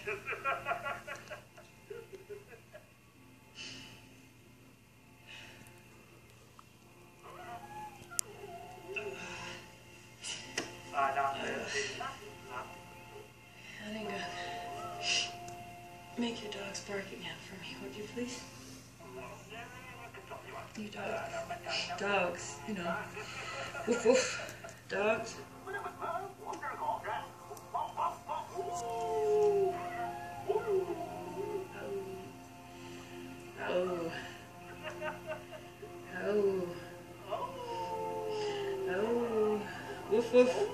Aninga, make your dogs bark again for me, would you please? You dogs, you know. Woof woof. Dogs. Oh. Oh. Oh. Woof woof.